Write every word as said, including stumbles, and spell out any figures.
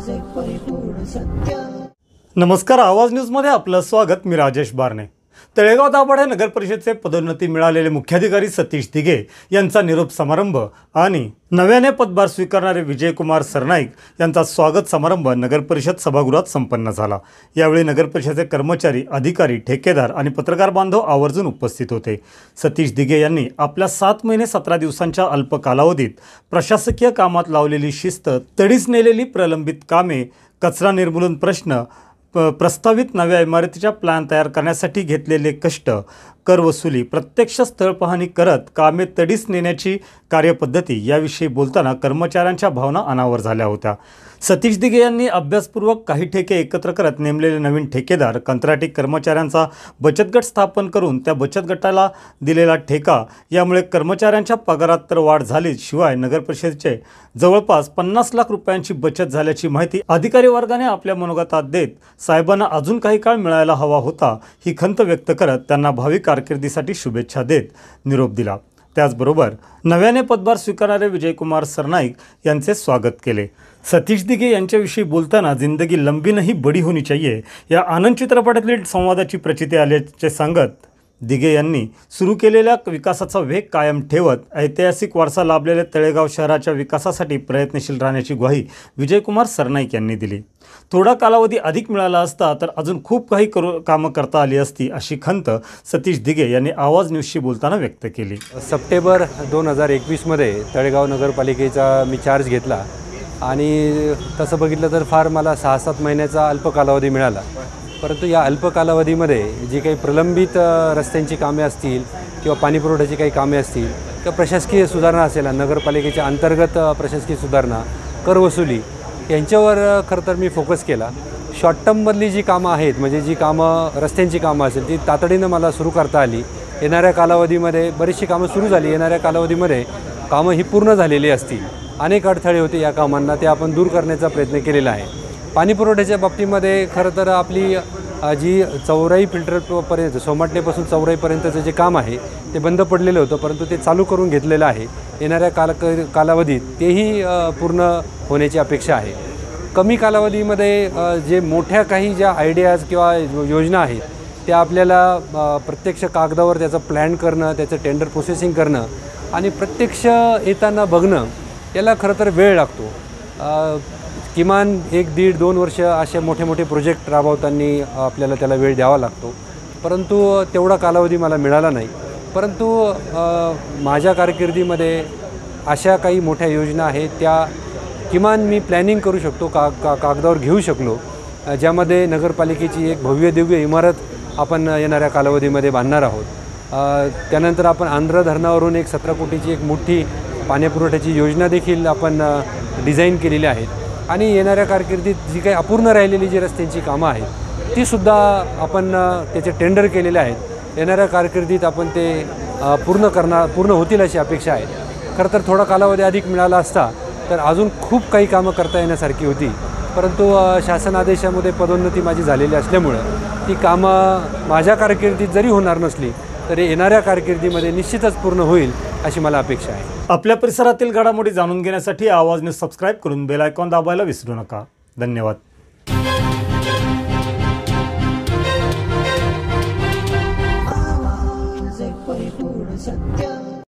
सत्याचे परिपूर्ण सत्य। नमस्कार, आवाज न्यूजमध्ये आपलं स्वागत। मी राजेश बारणे। तळेगाव दाभाडे नगर परिषदेचे पदोन्नती मिळालेले मुख्याधिकारी सतीश दिघे यांचा निरोप समारंभ आणि नव्याने पदभार स्वीकारणारे विजयकुमार सरनाईक यांचा स्वागत समारंभ नगर परिषद सभागृहात संपन्न झाला। यावेळी नगर परिषदेचे कर्मचारी, अधिकारी, ठेकेदार आणि पत्रकार बांधव आवर्जून उपस्थित होते। सतीश दिघे यांनी आपल्या सात महिने सतरा दिवसांच्या अल्प कालावधीत प्रशासकीय कामात लावलेली शिस्त, तडीस नेलेली प्रलंबित कामे, कचरा निर्मूलन प्रश्न, प्रस्तावित नव्या इमारतीचा प्लॅन तयार करण्यासाठी घेतलेले कष्ट, कर वसुली, प्रत्यक्ष स्थळ पाहणी करत कामे तडीस नेण्याची कार्यपद्धती याविषयी बोलताना कर्मचाऱ्यांच्या भावना अनावर झाल्या होत्या। सतीश दिघे यांनी अभ्यासपूर्वक काही ठेके एकत्र करत नेमलेले नवीन ठेकेदार, कंत्राटी कर्मचाऱ्यांचा बचत गट स्थापन करून त्या बचत गटाला दिलेला ठेका यामुळे कर्मचाऱ्यांच्या पगारात तर वाढ झालीच, शिवाय नगर परिषदेचे जवळपास पन्नास लाख रुपयांची बचत झाल्याची माहिती अधिकारी वर्गाने आपल्या मनोगतात देत साहेबांना अजून काही काळ मिळायला हवा होता ही खंत व्यक्त करत त्यांना भावी कारकिर्दीसाठी शुभेच्छा देत निरोप दिला। त्याचबरोबर नव्याने पदभार स्वीकारणारे विजयकुमार सरनाईक यांचे स्वागत केले। सतीश दिघे यांच्याविषयी बोलताना जिंदगी लंबी नहीं बड़ी होनी चाहिए या आनंद चित्रपटातील संवादाची प्रचिती आल्याचे सांगत दिघे यांनी सुरू केलेल्या विकासाचा वेग कायम ठेवत ऐतिहासिक वारसा लाभलेल्या तळेगाव शहराच्या विकासासाठी प्रयत्नशील राहण्याची ग्वाही विजयकुमार सरनाईक यांनी दिली। थोडा कालावधी अधिक मिळाला असता तर अजून खूप काही करू कामं करता आली असती अशी खंत सतीश दिघे यांनी आवाज न्यूजशी बोलताना व्यक्त केली। सप्टेंबर दोन हजार एकवीसमध्ये तळेगाव नगरपालिकेचा मी चार्ज घेतला आणि तसं बघितलं तर फार मला सहा सात महिन्याचा अल्प कालावधी मिळाला। परंतु या अल्प कालावधीमध्ये जी काही प्रलंबित रस्त्यांची कामे असतील किंवा पाणी पुरवठ्याची काही कामे असतील किंवा प्रशासकीय सुधारणा असेल, नगरपालिकेच्या अंतर्गत प्रशासकीय सुधारणा, कर वसुली यांच्यावर खरं तर मी फोकस केला। शॉर्ट टर्ममधली जी कामं आहेत, म्हणजे जी कामं रस्त्यांची कामं असेल ती तातडीनं मला सुरू करता आली। येणाऱ्या कालावधीमध्ये बरीचशी कामं सुरू झाली, येणाऱ्या कालावधीमध्ये कामं ही पूर्ण झालेली असतील। अनेक अडथळे होते या कामांना, ते आपण दूर करण्याचा प्रयत्न केलेला आहे। पाणी पुरवठ्याच्या बाबतीमध्ये खरं तर आपली जी चौराई फिल्टरपर्यंत सोमाटणेपासून चौराईपर्यंतचं जे काम आहे ते बंद पडलेलं होतं, परंतु ते चालू करून घेतलेलं आहे। येणाऱ्या काल कालावधीत तेही पूर्ण होण्याची अपेक्षा आहे। कमी कालावधीमध्ये जे मोठ्या काही ज्या आयडियाज किंवा योजना आहेत त्या आपल्याला प्रत्यक्ष कागदावर त्याचं प्लॅन करणं, त्याचं टेंडर प्रोसेसिंग करणं आणि प्रत्यक्ष येताना बघणं याला खरं तर वेळ लागतो। किमान एक दीड दोन वर्ष असे मोठे मोठे प्रोजेक्ट राबवताना आपल्याला त्याला वेळ द्यावा लागतो, परंतु तेवढा कालावधी मला मिळाला नाही। परंतु माझ्या कारकिर्दीमध्ये अशा काही मोठ्या योजना आहेत त्या किमान मी प्लॅनिंग करू शकतो, का का कागदावर घेऊ शकलो, ज्यामध्ये नगरपालिकेची एक भव्य दिव्य इमारत आपण येणाऱ्या कालावधीमध्ये बांधणार आहोत। त्यानंतर आपण आंध्र धरणावरून एक सतरा कोटीची एक मोठी पाणीपुरवठ्याची योजना देखील आपण डिझाईन केलेली आहेत आणि येणाऱ्या कारकिर्दीत जी काही अपूर्ण राहिलेली जी रस्त्यांची कामं आहेत तीसुद्धा आपण त्याचे टेंडर केलेले आहेत। येणाऱ्या कारकिर्दीत आपण ते पूर्ण करणार पूर्ण होतील अशी अपेक्षा आहे। खरं तर थोडा कालावधी अधिक मिळाला असता तर अजून खूप काही कामं करता येण्यासारखी होती, परंतु शासन आदेशामध्ये पदोन्नती माझी झालेली असल्यामुळं ती कामं माझ्या कारकिर्दीत जरी होणार नसली तरी येणाऱ्या कारकिर्दीमध्ये निश्चितच पूर्ण होईल अशी मला अपेक्षा आहे। आपल्या परिसरातील घडामोडी जाणून घेण्यासाठी आवाज न्यूज सबस्क्राईब करून बेल आयकॉन दाबायला विसरू नका। धन्यवाद।